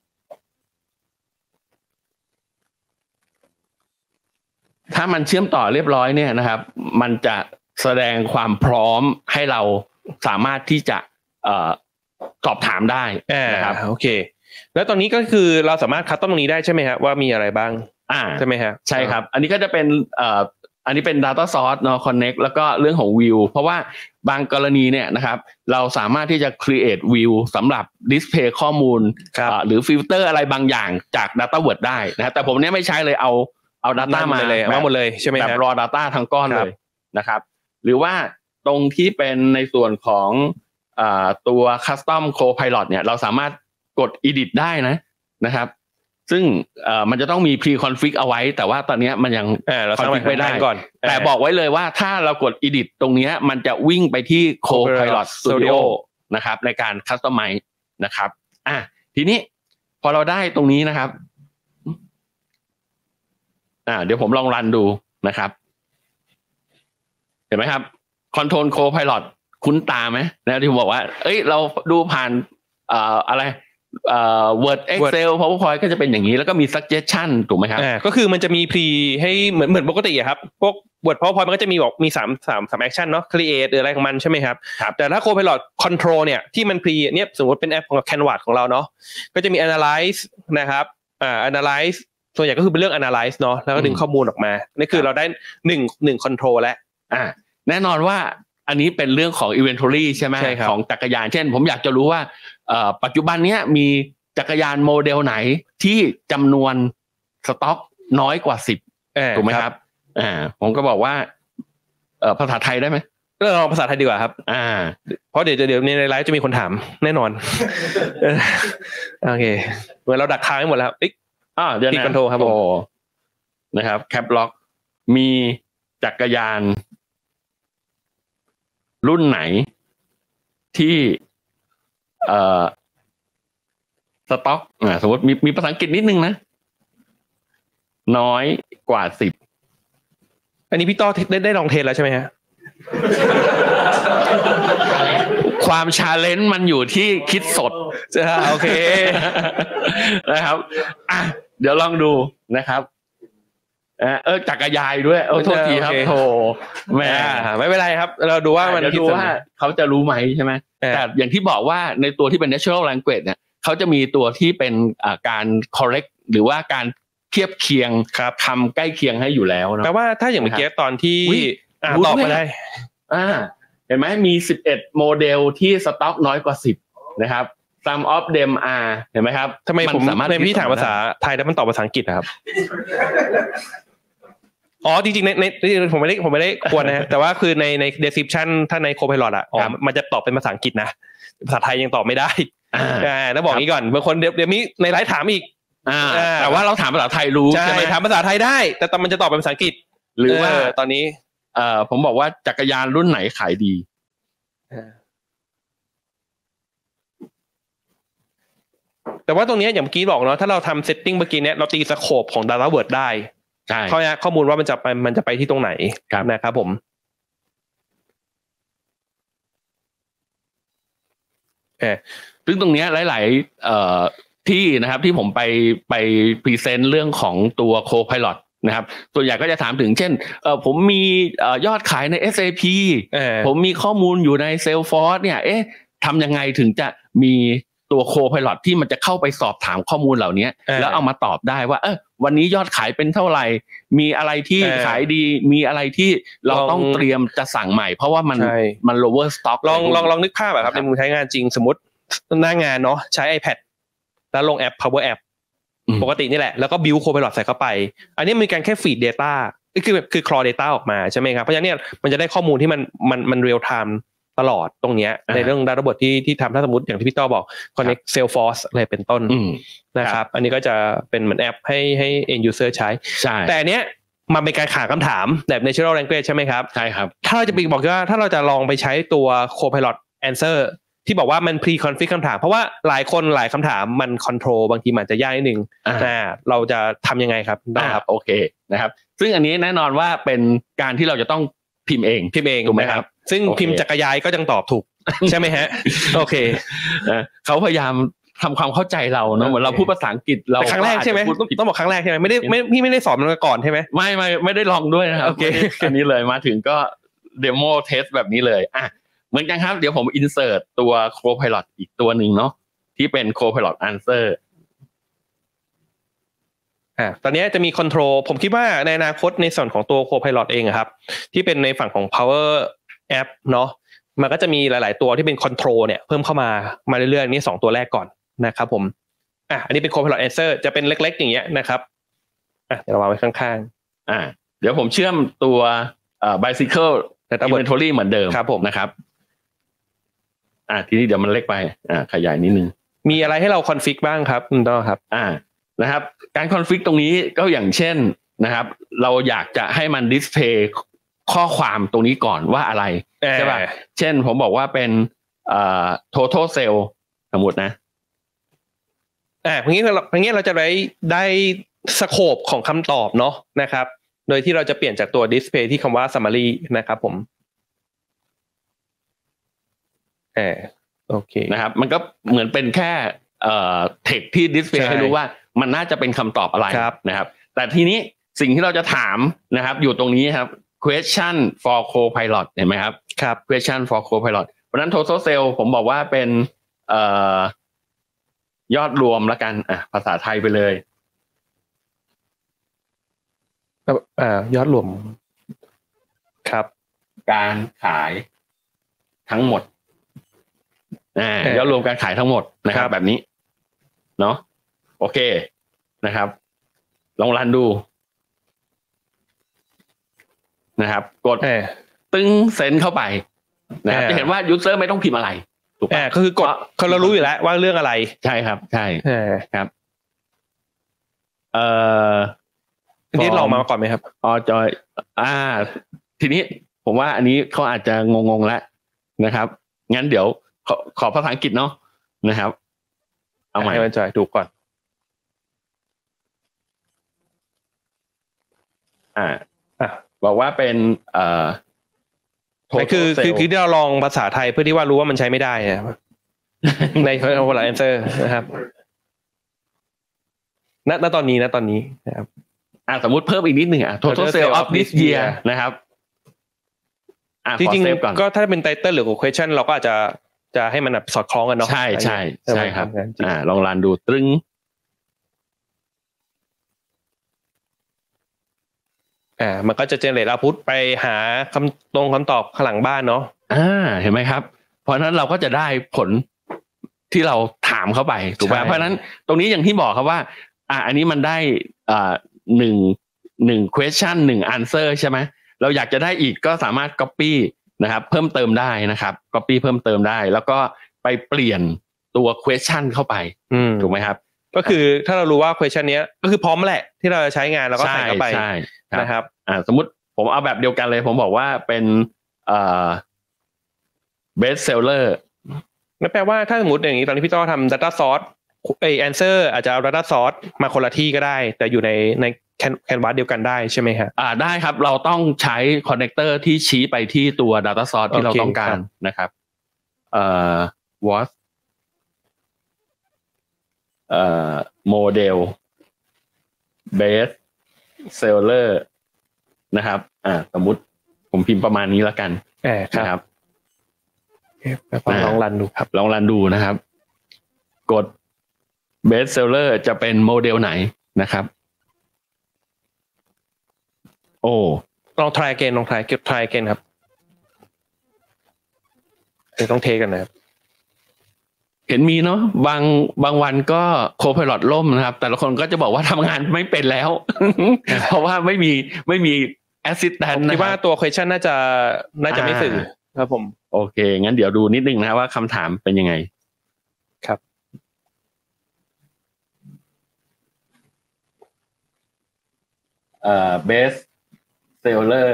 ถ้ามันเชื่อมต่อเรียบร้อยเนี่ยนะครับมันจะแสดงความพร้อมให้เราสามารถที่จะเอ่อสอบถามได้นะครับโอเคแล้วตอนนี้ก็คือเราสามารถคัสตอมตรงนี้ได้ใช่ไหมฮะว่ามีอะไรบ้างอ่าใช่ไหมฮะใช่ครับอันนี้ก็จะเป็นเอ่ออันนี้เป็น data source เนาะ connect แล้วก็เรื่องของ view เพราะว่าบางกรณีเนี่ยนะครับเราสามารถที่จะ create view สำหรับ display ข้อมูลหรือ filter อะไรบางอย่างจาก data word ได้นะแต่ผมเนี่ยไม่ใช้เลยเอาเอา data มาเลยมาหมดเลยใช่ไหมแบบ raw data ทั้งก้อนเลยนะครับหรือว่าตรงที่เป็นในส่วนของอ่าตัว custom copilot เนี่ยเราสามารถกด edit ได้นะนะครับซึ่งเอ่อมันจะต้องมี pre config เอาไว้แต่ว่าตอนนี้มันยัง config ไม่ได้ก่อนแต่บอกไว้เลยว่าถ้าเรากด edit ตรงนี้มันจะวิ่งไปที่ Copilot Studio นะครับในการ customize นะครับอ่ะทีนี้พอเราได้ตรงนี้นะครับอ่าเดี๋ยวผมลองรันดูนะครับเห็นไหมครับ Control Copilot คุ้นตาไหมนะที่ผมบอกว่าเอ้ยเราดูผ่านเอ่ออะไรเอ่อ Word Excel PowerPoint ก็จะเป็นอย่างนี้แล้วก็มี suggestion ถูกไหมครับอ่าก็คือมันจะมี pre ให้เหมือนเหมือนปกติอะครับพวก Word PowerPoint มันก็จะมีบอกมี3 3 3 action เนาะ create หรืออะไรของมันใช่ไหมครับแต่ถ้า Copilot Control เนี่ยที่มัน pre เนี่ยสมมติเป็นแอปของ Canvas ของเราเนาะก็จะมี analyze นะครับอ่า analyze ส่วนใหญ่ก็คือเป็นเรื่อง analyze เนาะแล้วก็ดึงข้อมูลออกมานี่คือเราได้หนึ่ง หนึ่ง control แล้วอ่าแน่นอนว่าอันนี้เป็นเรื่องของ inventory ใช่ไหมของจักรยานเช่นผมอยากจะรู้ว่าเอ่อปัจจุบันเนี้ยมีจักรยานโมเดลไหนที่จำนวนสต็อกน้อยกว่าสิบถูกไหมครับอ่าผมก็บอกว่าเอ่อภาษาไทยได้ไหมเออภาษาไทยดีกว่าครับอ่าเพราะเดี๋ยวเดี๋ยวในไลฟ์จะมีคนถามแน่นอนโอเคเหมือนเราดักทางให้หมดแล้วอ๊ะอ่าเดี๋ยวนะติดคอนโทรลครับผมนะครับแคปล็อกมีจักรยานรุ่นไหนที่เอ่อสต็อกอ่าสมมติมีมีภาษาอังกฤษนิดนึงนะน้อยกว่าสิบอันนี้พี่ต้อได้ได้ลองเทสแล้วใช่ไหมฮะความชาเลนจ์มันอยู่ที่คิดสดใช่โอเคนะครับอ่ะเดี๋ยวลองดูนะครับเออจักรยานด้วยโอ้โทษทีครับโธ่แม่ไม่เป็นไรครับเราดูว่ามันดูว่าเขาจะรู้ไหมใช่ไหมแต่อย่างที่บอกว่าในตัวที่เป็น natural language เนี่ยเขาจะมีตัวที่เป็นการ correct หรือว่าการเทียบเคียงคำใกล้เคียงให้อยู่แล้วนะแปลว่าถ้าอย่างเมื่อกี้ตอนที่ตอบมาได้อ่าเห็นไหมมีสิบเอ็ดโมเดลที่สต็อกน้อยกว่าสิบนะครับ some of them are เห็นไหมครับทำไมผมในพี่ถามภาษาไทยแล้วมันตอบภาษาอังกฤษนะครับอ๋อจริงๆในในผมไม่ได้ผมไม่ได้ควรนะแต่ว่าคือในใน description ถ้าใน Copilot อ่ะอ๋อมันจะตอบเป็นภาษาอังกฤษนะภาษาไทยยังตอบไม่ได้อ่าแล้วบอกงี้ก่อนบางคนเดี๋ยวเดี๋ยวมีในไลฟ์ถามอีกอ่าแต่ว่าเราถามภาษาไทยรู้ใช่ไหมถามภาษาไทยได้แต่ตอนมันจะตอบเป็นภาษาอังกฤษหรือว่าตอนนี้เอ่อผมบอกว่าจักรยานรุ่นไหนขายดีแต่ว่าตรงนี้อย่างเมื่อกี้บอกเนาะถ้าเราทำเซตติ้งเมื่อกี้เนี้ยเราตีสโคปของ Data Word ได้ใช่ข้อนี้ข้อมูลว่ามันจะไปมันจะไปที่ตรงไหนนะครับผมเออซึ่งตรงนี้หลายๆเอ่อที่นะครับที่ผมไปไปพรีเซนต์เรื่องของตัว Copilot นะครับส่วนใหญ่ก็จะถามถึงเช่นเออผมมีเอ่อยอดขายใน เอส เอ พี ผมมีข้อมูลอยู่ใน Salesforce เนี่ยเอ๊ะทำยังไงถึงจะมีตัว Copilot ที่มันจะเข้าไปสอบถามข้อมูลเหล่านี้แล้วเอามาตอบได้ว่าเออวันนี้ยอดขายเป็นเท่าไหร่มีอะไรที่ขายดีมีอะไรที่เราต้องเตรียมจะสั่งใหม่เพราะว่ามันมัน lower stock ลองลองลองนึกภาพแบบครับในมุมใช้งานจริงสมมติหน้างานเนาะใช้ iPad แล้วลงแอป Power App ปกตินี่แหละแล้วก็ build Copilot ใส่เข้าไปอันนี้มีการแค่ feed data คือคือ crawl data ออกมาใช่ไหมครับเพราะฉะนั้นเนี่ยมันจะได้ข้อมูลที่มันมันมัน real time ตลอดตรงเนี้ยในเรื่องดาต้าบทที่ที่ทำถ้าสมมติอย่างที่พี่ต้อบอก connect Salesforce อะไรเป็นต้นนะครับอันนี้ก็จะเป็นเหมือนแอปให้ให้ end user ใช้แต่อันเนี้ยมันเป็นการถามคำถามแบบ natural language ใช่ไหมครับใช่ครับถ้าเราจะไปบอกว่าถ้าเราจะลองไปใช้ตัว Copilot Answer ที่บอกว่ามัน pre-config คำถามเพราะว่าหลายคนหลายคำถามมัน control บางทีมันจะยากนิดนึงอ่าเราจะทำยังไงครับได้ครับโอเคนะครับซึ่งอันนี้แน่นอนว่าเป็นการที่เราจะต้องพิมพ์เองพิมพ์เองถูกไหมครับซึ่งพิมพ์จักรยายก็ยังตอบถูกใช่ไหมฮะโอเคเขาพยายามทำความเข้าใจเราเนาะเหมือนเราพูดภาษาอังกฤษเราครั้งแรกใช่ไหมต้องบอกครั้งแรกใช่ไหมไม่ได้ไม่พี่ไม่ได้สอนมันมาก่อนใช่ไหมไม่ไม่ไม่ได้ลองด้วยนะครับโอเคอันนี้เลยมาถึงก็เดโมเทสแบบนี้เลยอ่ะเหมือนกันครับเดี๋ยวผมอินเสิร์ตตัว Copilot อีกตัวหนึ่งเนาะที่เป็น Copilot Answer อ่าตอนนี้จะมีคอนโทรลผมคิดว่าในอนาคตในส่วนของตัว Copilot เองครับที่เป็นในฝั่งของ Power App เนาะมันก็จะมีหลายๆตัวที่เป็นคอนโทรลเนี่ยเพิ่มเข้ามามาเรื่อยๆนี่สองตัวแรกก่อนนะครับผมอ่ะอันนี้เป็น Copilot Answer จะเป็นเล็กๆอย่างเงี้ยนะครับอ่ะเดี๋ยวเราวางไว้ข้างๆอ่าเดี๋ยวผมเชื่อมตัวเอ่อ Bicycle Inventory เหมือนเดิมครับผมนะครับอ่าทีนี้เดี๋ยวมันเล็กไปอ่าขยายนิดนึงมีอะไรให้เราคอนฟิกบ้างครับคุณต้อครับอ่านะครับการคอนฟิกตรงนี้ก็อย่างเช่นนะครับเราอยากจะให้มันดิสเพย์ข้อความตรงนี้ก่อนว่าอะไรใช่ป่ะเช่นผมบอกว่าเป็นเอ่อ total sale สมมุตินะอ่าอย่างนี้เราอย่างนี้เราจะได้ได้สโคปของคำตอบเนาะนะครับโดยที่เราจะเปลี่ยนจากตัว display ที่คำว่า summary นะครับผมเออโอเคนะครับมันก็เหมือนเป็นแค่เอ่อ text ที่ display ให้รู้ว่ามันน่าจะเป็นคำตอบอะไรนะครับแต่ทีนี้สิ่งที่เราจะถามนะครับอยู่ตรงนี้ครับ question for Copilot เห็นไหมครับครับ question for Copilot เพราะนั้น total sale ผมบอกว่าเป็นเอ่อยอดรวมละกันอ่ะภาษาไทยไปเลยอ่ายอดรวมครับการขายทั้งหมดอ่ายอดรวมการขายทั้งหมดนะครับแบบนี้เนาะโอเคนะครับลองรันดูนะครับกดตึ้งเซ็นเข้าไปนะครับจะเห็นว่ายูเซอร์ไม่ต้องพิมพ์อะไรถูกป่ะก็คือกดเขาเรารู้อยู่แล้วว่าเรื่องอะไรใช่ครับใช่ครับเอ่อนี่ลองมาก่อนไหมครับอ๋อจอยอ่าทีนี้ผมว่าอันนี้เขาอาจจะงงๆแล้วนะครับงั้นเดี๋ยวขอขอภาษาอังกฤษเนาะนะครับเอาใหม่ให้มันจอยดูก่อนอ่าอ่ะบอกว่าเป็นเอ่อคือคือคือที่เราลองภาษาไทยเพื่อที่ว่ารู้ว่ามันใช้ไม่ได้นะครับใน Copilot Answer นะครับณณตอนนี้ณตอนนี้นะครับอ่ะสมมุติเพิ่มอีกนิดนึงอ่ะ total sale of this year นะครับอ่ะจริงๆก็ถ้าเป็น title หรือ question เราก็อาจจะจะให้มันแบบสอดคล้องกันเนาะใช่ใช่ใช่ครับอ่าลองรันดูตรึงอ่ามันก็จะเจเนเรตเอาท์พุตไปหาคำตรงคำตอบข้างหลังบ้านเนาะอ่าเห็นไหมครับเพราะฉะนั้นเราก็จะได้ผลที่เราถามเข้าไปถูกไหมเพราะฉะนั้นตรงนี้อย่างที่บอกครับว่าอ่าอันนี้มันได้อ่าหนึ่งหนึ่ง question หนึ่ง answer ใช่ไหมเราอยากจะได้อีกก็สามารถ copy นะครับเพิ่มเติมได้นะครับ copy เพิ่มเติมได้แล้วก็ไปเปลี่ยนตัว question เข้าไปถูกไหมครับก็คือถ้าเรารู้ว่า question นี้ก็คือพร้อมแหละที่เราจะใช้งานแล้วก็ใส่เข้าไปนะครับอ่าสมมุติผมเอาแบบเดียวกันเลยผมบอกว่าเป็นเอ่อ best seller นั่นแปลว่าถ้าสมมติอย่างนี้ตอนที่พี่ต้อทำ data source ไอ้ answer อาจจะเอา data source มาคนละที่ก็ได้แต่อยู่ในในแคนวาสเดียวกันได้ใช่ไหมครับอ่าได้ครับเราต้องใช้คอนเนคเตอร์ที่ชี้ไปที่ตัว data source ที่เราต้องการนะครับเอ่อ was เอ่อ model base seller นะครับอ่าสมมุติผมพิมพ์ประมาณนี้แล้วกันนะครับลองรันดูครับลองรันดูนะครับกด best seller จะเป็นโมเดลไหนนะครับโอ้ลอง try again ลอง try try again ครับเดี๋ยวต้องเทกันนะครับเห็นมีเนาะบางบางวันก็ Copilot ล่มนะครับแต่ละคนก็จะบอกว่าทำงานไม่เป็นแล้ว เพราะว่าไม่มีไม่มี assistant นะคิดว่าตัว question น่าจะน่าจะไม่สื่อครับผมโอเคงั้นเดี๋ยวดูนิดนึงนะว่าคำถามเป็นยังไงครับเอ่อ best seller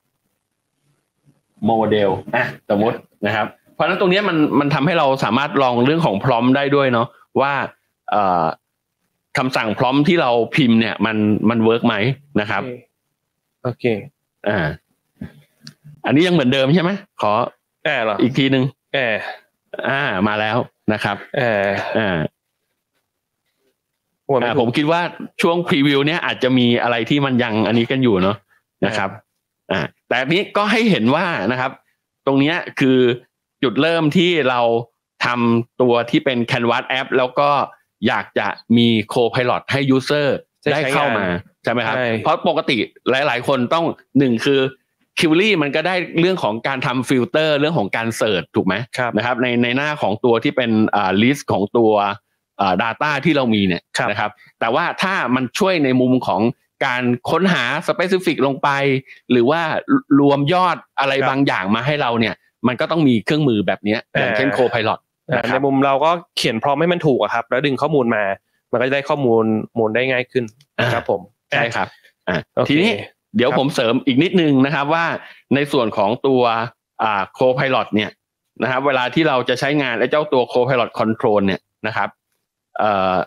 model อ่ะสมมตินะครับเพราะฉะนั้นตรงนี้มันมันทำให้เราสามารถลองเรื่องของ prompt ได้ด้วยเนาะว่าเอ่อคำสั่ง prompt ที่เราพิมพ์เนี่ยมันมันเวิร์กไหมนะครับโอเคอ่าอันนี้ยังเหมือนเดิมใช่ไหมขอแอร์เหรออีกทีนึงแอร์อ่ามาแล้วนะครับแอร์อ่าผมคิดว่าช่วงพรีวิวเนี่ยอาจจะมีอะไรที่มันยังอันนี้กันอยู่เนาะนะครับอ่าแต่นี้ก็ให้เห็นว่านะครับตรงนี้คือจุดเริ่มที่เราทำตัวที่เป็น Canvas App แล้วก็อยากจะมี Co-Pilot ให้ User ได้เข้ามาใช่ไหมครับเพราะปกติหลายๆคนต้องหนึ่งคือ Query มันก็ได้เรื่องของการทำฟิลเตอร์เรื่องของการเสิร์ชถูกไหมนะครับในในหน้าของตัวที่เป็นอ่า list ของตัวอ่า data ที่เรามีเนี่ยนะครับแต่ว่าถ้ามันช่วยในมุมของการค้นหา specific ลงไปหรือว่ารวมยอดอะไรบางอย่างมาให้เราเนี่ยมันก็ต้องมีเครื่องมือแบบนี้อย่างเช่น Co-Pilot ในมุมเราก็เขียนพร้อมให้มันถูกอะครับแล้วดึงข้อมูลมามันก็จะได้ข้อมูลมูลได้ง่ายขึ้นนะครับผมใช่ครับอ่าทีนี้เดี๋ยวผมเสริมอีกนิดนึงนะครับว่าในส่วนของตัวอ่า Co-Pilot เนี่ยนะครับเวลาที่เราจะใช้งานไอ้เจ้าตัว Co-Pilot Control เนี่ยนะครับเอ่อ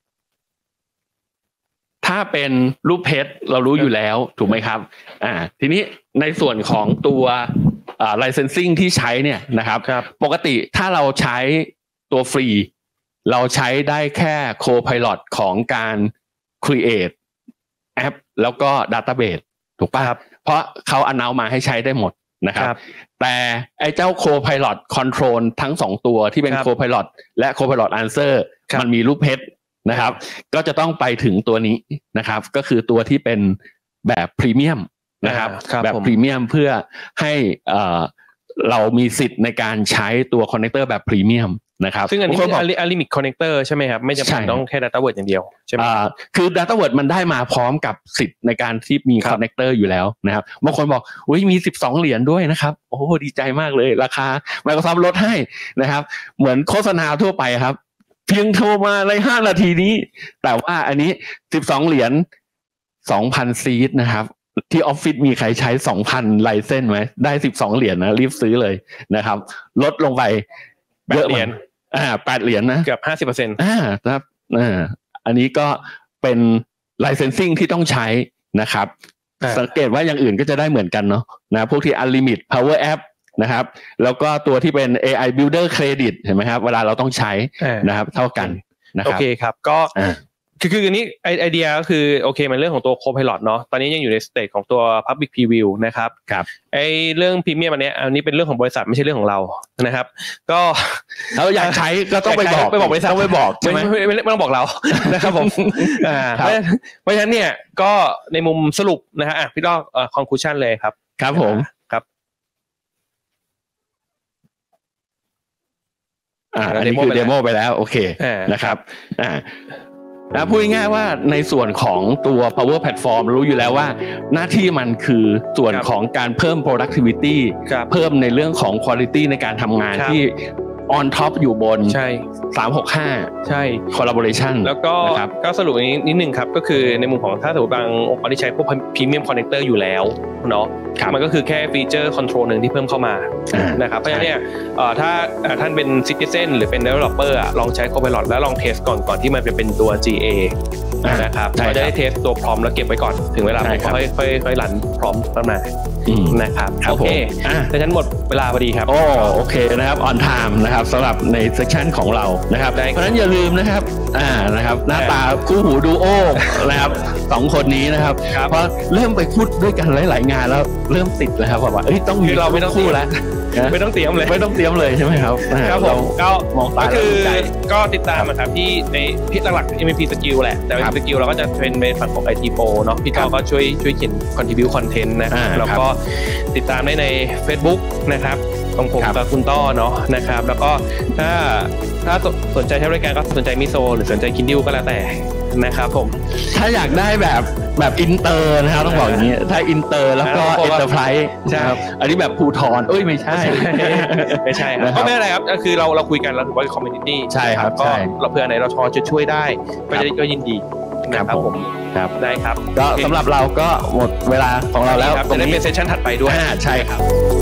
ถ้าเป็นรูปเพชรเรารู้อยู่แล้วถูกไหมครับอ่าทีนี้ในส่วนของตัวอ่า licensing ที่ใช้เนี่ยนะครับปกติถ้าเราใช้ตัวฟรีเราใช้ได้แค่ Co-Pilot ของการ create แอปแล้วก็ database ถูกป่ะครับเพราะเขาannounceมาให้ใช้ได้หมดนะครับแต่ไอ้เจ้า Co-Pilot Control ทั้งสองตัวที่เป็น Co-Pilot และ Co-Pilot Answer มันมีรูปเพชรนะครับก็จะต้องไปถึงตัวนี้นะครับก็คือตัวที่เป็นแบบพรีเมียมนะครับแบบพรีเมียมเพื่อให้เอ่อเรามีสิทธิ์ในการใช้ตัวคอนเนคเตอร์แบบพรีเมียมนะครับซึ่งอันนี้เป็น Limit Connector ใช่ไหมครับไม่จำเป็นต้องแค่ Data Word อย่างเดียวใช่ไหมคือ Data Word มันได้มาพร้อมกับสิทธิ์ในการที่มีคอนเนคเตอร์อยู่แล้วนะครับบางคนบอกอุ้ยมีสิบสองเหรียญด้วยนะครับโอ้ดีใจมากเลยราคา Microsoft ลดให้นะครับเหมือนโฆษณาทั่วไปครับเพียงโทรมาในห้านาทีนี้แต่ว่าอันนี้สิบสองเหรียญ สองพัน ซีทนะครับที่ออฟฟิศมีใครใช้ สองพัน ไลเซนส์ไหมได้สิบสองเหรียญนะรีบซื้อเลยนะครับลดลงไปเยอะเหรียญอ่าแปดเหรียญนะเกือบ ห้าสิบเปอร์เซ็นต์อ่าครับอ่าอันนี้ก็เป็น licensing ที่ต้องใช้นะครับสังเกตว่าอย่างอื่นก็จะได้เหมือนกันเนาะนะพวกที่ Unlimited Power App นะครับแล้วก็ตัวที่เป็น เอ ไอ Builder Credit เห็นไหมครับเวลาเราต้องใช้นะครับเท่ากันนะครับโอเคครับก็คือคืออันนี้ไอเดียก็คือโอเคมันเรื่องของตัว Co-Pilot เนาะตอนนี้ยังอยู่ในสเตจของตัว Public Preview นะครับครับไอเรื่องพรีเมียมอันนี้อันนี้เป็นเรื่องของบริษัทไม่ใช่เรื่องของเรานะครับก็เราอยากใช้ก็ต้องไปบอกไปบอกบริษัทต้องไปบอกใช่ไหมไม่ไม่ต้องบอกเรานะครับผมอ่าเพราะฉะนั้นเนี่ยก็ในมุมสรุปนะฮะอ่ะพี่ลอกเอ่อ conclusion เลยครับครับผมครับอ่าอันนี้คือเดโมไปแล้วโอเคนะครับอ่านะพูดง่ายๆว่าในส่วนของตัว Power Platform รู้อยู่แล้วว่าหน้าที่มันคือส่วนของการเพิ่ม productivity เพิ่มในเรื่องของ quality ในการทำงานที่ on top อยู่บนใช่สามหกห้าใช่ collaboration แล้วก็ก็สรุปนี้นิดนึงครับก็คือในมุมของถ้าสมมติบางองค์กรที่ใช้พวก premium connector อยู่แล้วเนาะมันก็คือแค่ฟีเจอร์คอนโทรลนึงที่เพิ่มเข้ามานะครับเพราะฉะนั้นเนี่ยถ้าท่านเป็น citizen หรือเป็น developer อ่ะลองใช้ Copilot แล้วลองเทสก่อนก่อนที่มันจะเป็นตัว จี เอ นะครับเราจะได้เทสตัวพร้อมแล้วเก็บไว้ก่อนถึงเวลาผมค่อยค่อยค่อยรันพร้อมเข้ามานะครับโอเคดังนั้นหมดเวลาพอดีครับโอ้โอเคนะครับ on time นะครับนะครับสำหรับในเซสชันของเรานะครับเพราะฉะนั้นอย่าลืมนะครับอ่านะครับหน้าตาคู่หูดูโอนะครับสองคนนี้นะครับเพราะเริ่มไปพูดด้วยกันหลายๆงานแล้วเริ่มติดแล้วครับว่าเอ้ยต้องมีเราไม่ต้องคู่แล้วไม่ต้องเตรียมเลยไม่ต้องเตรียมเลยใช่ไหมครับครับผมก็มองตาก็คือก็ติดตามนะครับที่ในพิหลักๆ เอ็ม พี Skill แหละแต่ เอ็ม พี Skill เราก็จะเป็นในฝั่งของ ไอ ที Pro เนาะพี่ก้าวก็ช่วยช่วยเขียน contribute content นะแล้วก็ติดตามได้ใน Facebook นะครับของผมกับคุณต้อเนาะนะครับแล้วก็ถ้าถ้าสนใจใช้บริการก็สนใจมิโซหรือสนใจ Kindle ก็แล้วแต่นะครับผมถ้าอยากได้แบบแบบอินเตอร์นะครับต้องบอกอย่างนี้ถ้าอินเตอร์แล้วก็เอ็นเตอร์ไพรส์ครับอันนี้แบบภูทรเอ้ยไม่ใช่ไม่ใช่ครับก็ไม่อะไรครับก็คือเราเราคุยกันเราถือว่าเป็นคอมมูนิตี้ใช่ครับก็เราเพื่อไหนเราพอจะช่วยได้ก็จะก็ยินดีนะครับผมครับได้ครับก็สำหรับเราก็หมดเวลาของเราแล้วจะได้เป็นเซสชั่นถัดไปด้วยใช่ครับ